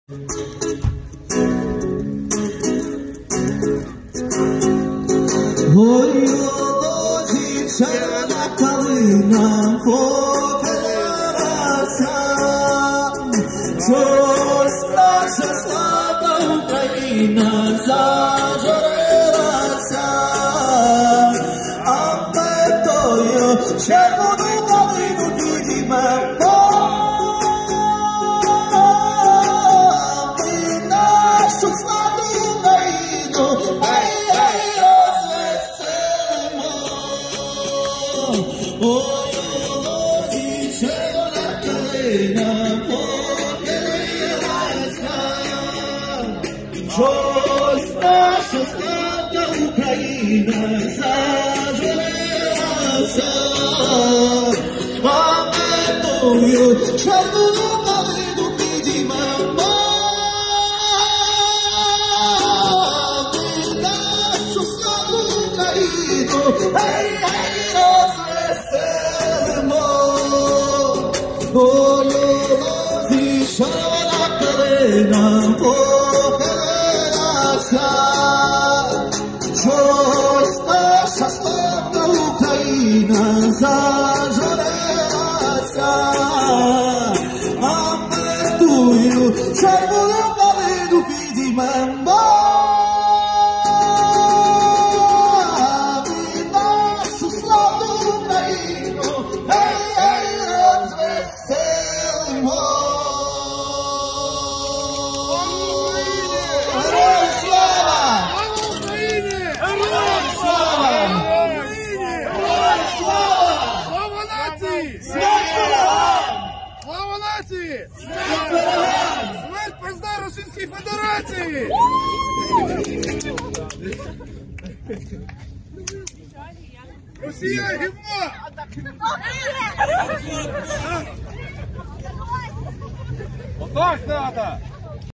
Ой, дівчина калина попилася, щось наша слава Україна зажурилася, а ми тою червону калину підіймемо. Ми нашу славну Україну, ой, червона калина похилилася, щось наша славна Україна зажурилася, а ми тою червону калину підіймемо. Ми нашу славну Україну, ой, червона калина похилилася, щось наша славна Україна зажурилася, а ми тую червону калину підіймемо. Слава нації! Смерть позна Російській Федерації! Росія гівно! Отак треба!